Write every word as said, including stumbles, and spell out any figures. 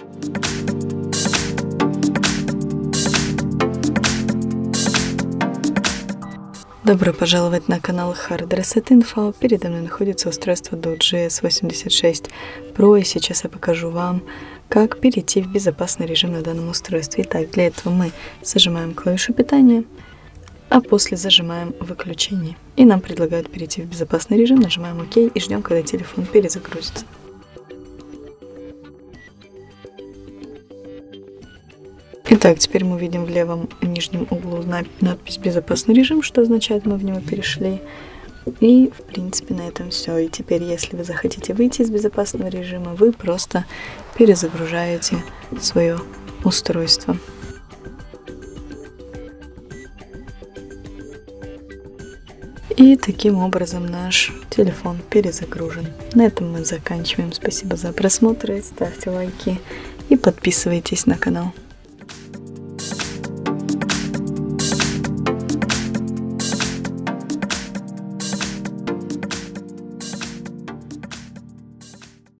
Добро пожаловать на канал Hard Reset Info. Передо мной находится устройство Doge восемьдесят шесть про, и сейчас я покажу вам, как перейти в безопасный режим на данном устройстве. Итак, для этого мы зажимаем клавишу питания, а после зажимаем выключение. И нам предлагают перейти в безопасный режим, нажимаем ОК и ждем, когда телефон перезагрузится. Итак, теперь мы видим в левом нижнем углу надпись «Безопасный режим», что означает, мы в него перешли. И, в принципе, на этом все. И теперь, если вы захотите выйти из безопасного режима, вы просто перезагружаете свое устройство. И таким образом наш телефон перезагружен. На этом мы заканчиваем. Спасибо за просмотр, ставьте лайки и подписывайтесь на канал.